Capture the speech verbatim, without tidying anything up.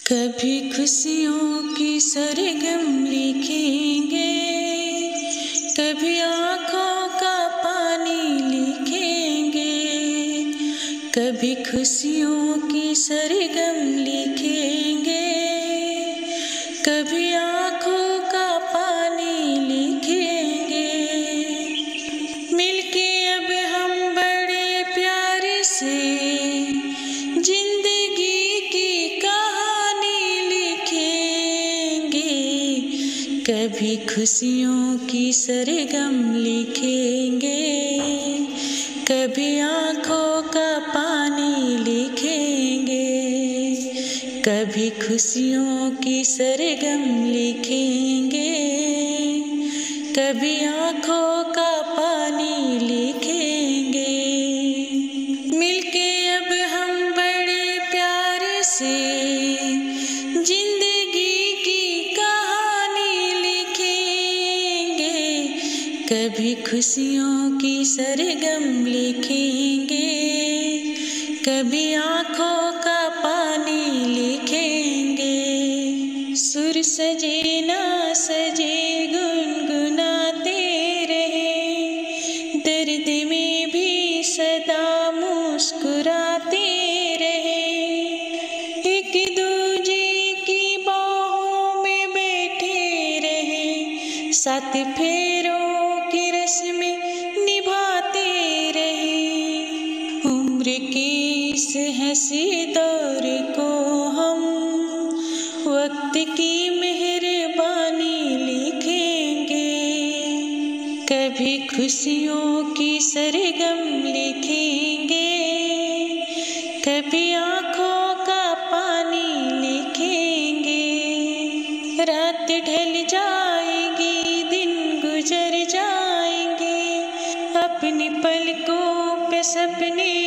कभी खुशियों की सरगम लिखेंगे, कभी आँखों का पानी लिखेंगे। कभी खुशियों की सरगम लिखेंगे, कभी आँखों का पानी लिखेंगे। मिलके अब हम बड़े प्यार से जिंदगी की कहानी लिखेंगे। कभी खुशियों की सरगम लिखेंगे, कभी आँखों का पानी लिखेंगे। कभी खुशियों की सरगम लिखेंगे, कभी आँखों का पानी लिखेंगे। मिलके अब हम बड़े प्यार से जिंदगी की कहानी लिखेंगे। कभी खुशियों की सरगम लिखेंगे, कभी आँखों का पानी लिखेंगे। सुर सजे ना सजे गुनगुनाते रहे, दर्द में भी सदा मुस्कुराते रहे। एक दूजे की बाहों में बैठे रहे, सात फेरों की रस्में निभाते रहे। उम्र के इस हंसी दौर को हम वक्त की मेहरबानी लिखेंगे। कभी खुशियों की सरगम लिखेंगे, कभी आँखों का पानी लिखेंगे। रात ढल जाएगी, दिन गुजर जाएंगे, अपनी पलकों पे सपने